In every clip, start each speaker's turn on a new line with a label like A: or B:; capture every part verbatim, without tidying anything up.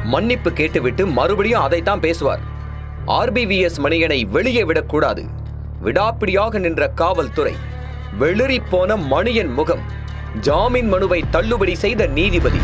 A: மன்னிப்பு கேட்டுவிட்டு மறுபடியும் அதைத்தான் பேசுவார். ஆர்பிவிஎஸ் மணியனை வெளியே விடக்கூடாது. விடாப்பிடியாக நின்ற காவல்துறை. வெளிரி போன மணியன் முகம். ஜாமீன் மனுவை தள்ளுபடி செய்த நீதிபதி.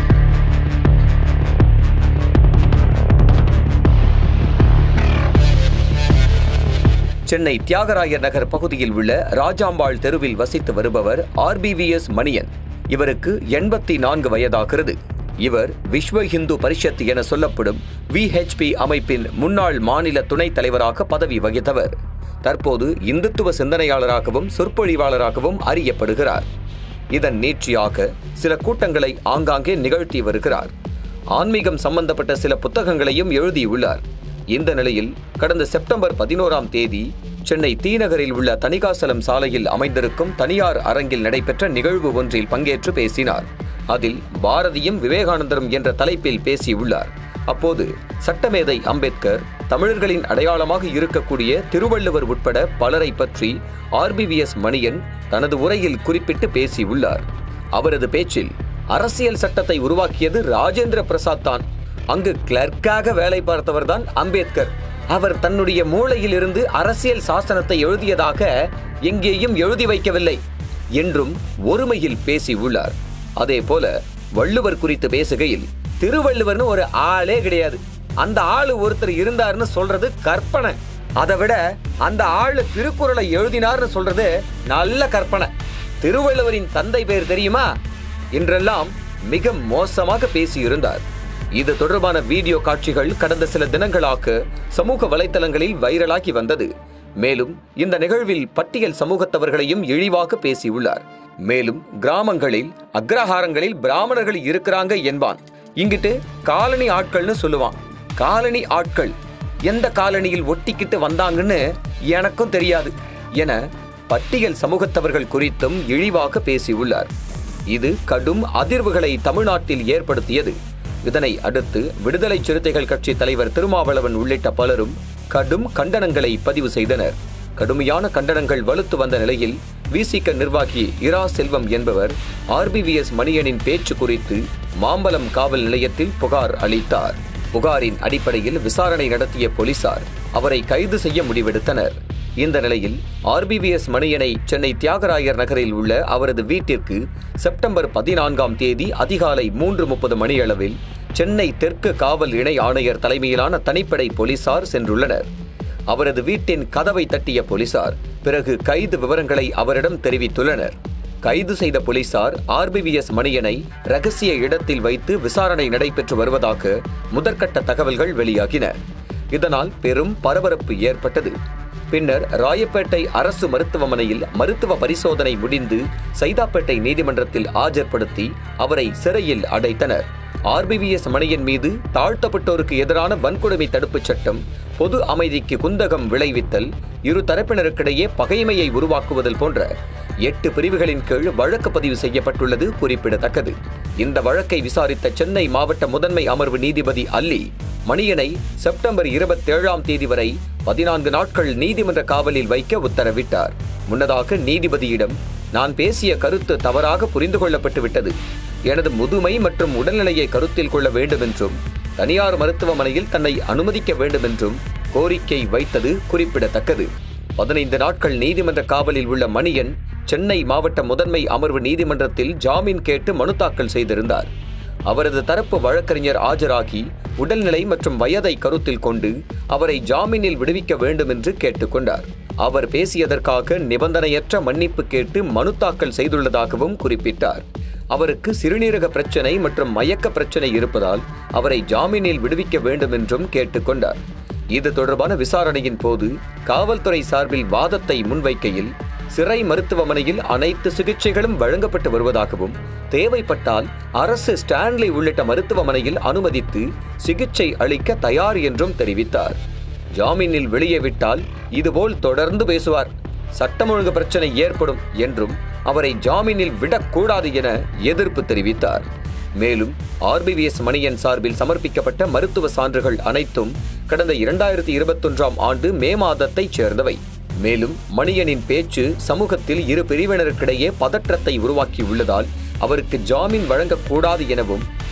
A: சென்னை தியாகராயர் நகர் பகுதியில் உள்ள ராஜாம்பாள் தெருவில் வசித்து வருபவர் ஆர்பிவிஎஸ் மணியன். இவருக்கு எண்பத்தி நான்கு வயதாகிறது. இவர் விஸ்வ இந்து பரிஷத் என சொல்லப்படும் விஹெச்பி அமைப்பின் முன்னாள் மாநில துணைத் தலைவராக பதவி வகித்தவர். தற்போது இந்துத்துவ சிந்தனையாளராகவும் சொற்பொழிவாளராகவும் அறியப்படுகிறார். இதன் நீட்சியாக சில கூட்டங்களை ஆங்காங்கே நிகழ்த்தி வருகிறார். ஆன்மீகம் சம்பந்தப்பட்ட சில புத்தகங்களையும் எழுதியுள்ளார். இந்த நிலையில் கடந்த செப்டம்பர் பதினோராம் தேதி சென்னை தீநகரில் உள்ள தணிகாசலம் சாலையில் அமைந்திருக்கும் தனியார் அரங்கில் நடைபெற்ற நிகழ்வு ஒன்றில் பங்கேற்று பேசினார். அதில் பாரதியும் விவேகானந்தரும் என்ற தலைப்பில் பேசியுள்ளார். அப்போது சட்டமேதை அம்பேத்கர், தமிழர்களின் அடையாளமாக இருக்கக்கூடிய திருவள்ளுவர் உட்பட பலரை பற்றி ஆர்பிவிஎஸ் மணியன் தனது உரையில் குறிப்பிட்டு பேசியுள்ளார். அவரது பேச்சில் அரசியல் சட்டத்தை உருவாக்கியது ராஜேந்திர பிரசாத் தான். அங்கு கிளர்க்காக வேலை பார்த்தவர்தான் அம்பேத்கர். அவர் தன்னுடைய மூளையில் இருந்து அரசியல் சாசனத்தை எழுதியதாக எங்கேயும் எழுதி வைக்கவில்லை என்றும் ஒருமையில் பேசியுள்ளார். அதே போல வள்ளுவர் குறித்து பேசுகையில் திருவள்ளுவர்னு ஒரு ஆளே கிடையாது, அந்த ஆளு ஒருத்தர் இருந்தார்னு சொல்றது கற்பனை, அதை விட அந்த ஆளு திருக்குறளை எழுதினார்னு சொல்றது நல்ல கற்பனை, திருவள்ளுவரின் தந்தை பேர் தெரியுமா என்றெல்லாம் மிக மோசமாக பேசியிருந்தார். இது தொடர்பான வீடியோ காட்சிகள் கடந்த சில தினங்களாக சமூக வலைதளங்களில் வைரலாகி வந்தது. மேலும் இந்த நிகழ்வில் பட்டியல் சமூகத்தவர்களையும் இழிவாக பேசியுள்ளார். மேலும் கிராமங்களில் அக்ரஹாரங்களில் பிராமணர்கள் இருக்கிறாங்க என்பான். இங்கிட்டு காலனி ஆட்கள்னு சொல்லுவான். காலனி ஆட்கள் எந்த காலனியில் ஒட்டிக்கிட்டு வந்தாங்கன்னு எனக்கும் தெரியாது என பட்டியல் சமூகத்தவர்கள் குறித்தும் இழிவாக பேசியுள்ளார். இது கடும் அதிர்வுகளை தமிழ்நாட்டில் ஏற்படுத்தியது. இதனை அடுத்து விடுதலை சிறுத்தைகள் கட்சி தலைவர் திருமாவளவன் உள்ளிட்ட பலரும் கடும் கண்டனங்களை பதிவு செய்தனர். கடுமையான கண்டனங்கள் வலுத்து வந்த நிலையில் விசிக நிர்வாகி இரா செல்வம் என்பவர் ஆர்பிவிஎஸ் மணியனின் பேச்சு குறித்து மாம்பலம் காவல் நிலையத்தில் புகார் அளித்தார். புகாரின் அடிப்படையில் விசாரணை நடத்திய போலீசார் அவரை கைது செய்ய முடிவெடுத்தனர். இந்த நிலையில் ஆர்பிவிஎஸ் மணியனை சென்னை தியாகராயர் நகரில் உள்ள அவரது வீட்டிற்கு செப்டம்பர் பதினான்காம் தேதி அதிகாலை மூன்று முப்பது மணியளவில் சென்னை தெற்கு காவல் இணை ஆணையர் தலைமையிலான தனிப்படை போலீசார் சென்றுள்ளனர். அவரது வீட்டின் கதவை தட்டிய போலீசார் பிறகு கைது விவரங்களை அவரிடம் தெரிவித்துள்ளனர். கைது செய்த போலீசார் ஆர்பிவிஎஸ் மணியனை ரகசிய இடத்தில் வைத்து விசாரணை நடைபெற்று வருவதாக முதற்கட்ட தகவல்கள் வெளியாகின. இதனால் பெரும் பரபரப்பு ஏற்பட்டது. பின்னர் ராயப்பேட்டை அரசு மருத்துவமனையில் மருத்துவ பரிசோதனை முடிந்து சைதாப்பேட்டை நீதிமன்றத்தில் ஆஜர்படுத்தி அவரை சிறையில் அடைத்தனர். ஆர்பிவிஎஸ் மணியன் மீது தாழ்த்தப்பட்டோருக்கு எதிரான வன்கொடுமை தடுப்புச் சட்டம், பொது அமைதிக்கு குந்தகம் விளைவித்தல், இரு தரப்பினருக்கிடையே பகைமையை உருவாக்குவதல் போன்ற எட்டு பிரிவுகளின் கீழ் வழக்கு பதிவு செய்யப்பட்டுள்ளது குறிப்பிடத்தக்கது. இந்த வழக்கை விசாரித்த சென்னை மாவட்ட முதன்மை அமர்வு நீதிபதி அல்லி மணியனை செப்டம்பர் இருபத்தி ஏழாம் தேதி வரை பதினான்கு நாட்கள் நீதிமன்ற காவலில் வைக்க உத்தரவிட்டார். முன்னதாக நீதிபதியிடம் நான் பேசிய கருத்து தவறாக புரிந்து கொள்ளப்பட்டு விட்டது, எனது முதுமை மற்றும் உடல்நிலையை கருத்தில் கொள்ள வேண்டும் என்றும் தனியார் மருத்துவமனையில் தன்னை அனுமதிக்க வேண்டும் என்றும் கோரிக்கை வைத்தது குறிப்பிடத்தக்கது. பதினைந்து நாட்கள் நீதிமன்ற காவலில் உள்ள மணியன் சென்னை மாவட்ட முதன்மை அமர்வு நீதிமன்றத்தில் ஜாமீன் கேட்டு மனு தாக்கல் செய்திருந்தார். அவரது தரப்பு வழக்கறிஞர் ஆஜராகி உடல்நிலை மற்றும் வயதை கருத்தில் கொண்டு அவரை ஜாமீனில் விடுவிக்க வேண்டும் என்று கேட்டுக்கொண்டார். அவர் பேசியதற்காக நிபந்தனையற்ற மன்னிப்பு கேட்டு மனு தாக்கல் செய்துள்ளதாகவும் குறிப்பிட்டார். அவருக்கு சிறுநீரக பிரச்சனை மற்றும் மயக்க பிரச்சனை இருப்பதால் அவரை ஜாமீனில் விடுவிக்க வேண்டும் என்றும் கேட்டுக்கொண்டார். இது தொடர்பான விசாரணையின் போது காவல்துறை சார்பில் வாதத்தை முன்வைக்கையில் சிறை மருத்துவமனையில் அனைத்து சிகிச்சைகளும் வழங்கப்பட்டு வருவதாகவும் தேவைப்பட்டால் அரசு ஸ்டான்லி உள்ளிட்ட மருத்துவமனையில் அனுமதித்து சிகிச்சை அளிக்க தயார் என்றும் தெரிவித்தார். ஜாமீனில் வெளியே விட்டால் இதுபோல் தொடர்ந்து பேசுவார், சட்டம் ஒழுங்கு பிரச்சனை ஏற்படும் என்றும் அவரை ஜாமீனில் விடக்கூடாது என எதிர்ப்பு தெரிவித்தார். மேலும் ஆர்பிவிஎஸ் மணியன் சார்பில் சமர்ப்பிக்கப்பட்ட மருத்துவ சான்றுகள் அனைத்தும் கடந்த இரண்டாயிரத்தி இருபத்தி ஒன்றாம் ஆண்டு மே மாதத்தைச் சேர்ந்தவை. மேலும் மணியனின் பேச்சு சமூகத்தில் இரு பிரிவினருக்கிடையே பதற்றத்தை உருவாக்கியுள்ளதால் அவருக்கு ஜாமீன் வழங்கக்கூடாது எனவும்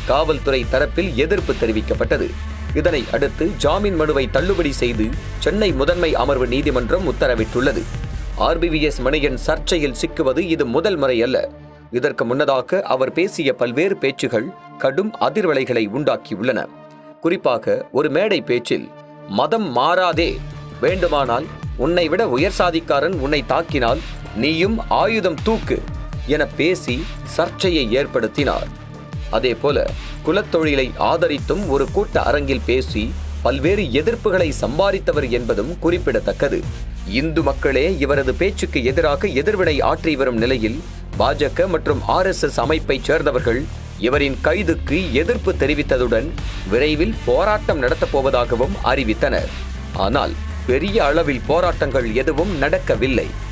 A: காவல்துறை தரப்பில் எதிர்ப்பு தெரிவிக்கப்பட்டது. இதனை அடுத்து ஜாமீன் மனுவை தள்ளுபடி செய்து சென்னை முதன்மை அமர்வு நீதிமன்றம் உத்தரவிட்டுள்ளது. ஆர்பிவிஎஸ் மணியன் சர்ச்சையில் சிக்குவது இது முதல் முறை அல்ல. இதற்கு முன்னதாக அவர் பேசிய பல்வேறு பேச்சுகள் கடும் அதிர்வலைகளை உண்டாக்கியுள்ளன. குறிப்பாக ஒரு மேடை பேச்சில் மதம் மாறாதே, வேண்டுமானால் உன்னை விட உயர் சாதிக்காரன் உன்னை தாக்கினால் நீயும் ஆயுதம் தூக்கு என பேசி சர்ச்சையை ஏற்படுத்தினார். அதேபோல குலத்தொழிலை ஆதரித்தும் ஒரு கூட்ட அரங்கில் பேசி பல்வேறு எதிர்ப்புகளை சம்பாதித்தவர் என்பதும் குறிப்பிடத்தக்கது. இந்து மக்களே இவரது பேச்சுக்கு எதிராக எதிர்வினை ஆற்றி வரும் நிலையில் பாஜக மற்றும் ஆர் எஸ் எஸ் அமைப்பைச் சேர்ந்தவர்கள் இவரின் கைதுக்கு எதிர்ப்பு தெரிவித்ததுடன் விரைவில் போராட்டம் நடத்தப் போவதாகவும் அறிவித்தனர். ஆனால் பெரிய அளவில் போராட்டங்கள் எதுவும் நடக்கவில்லை.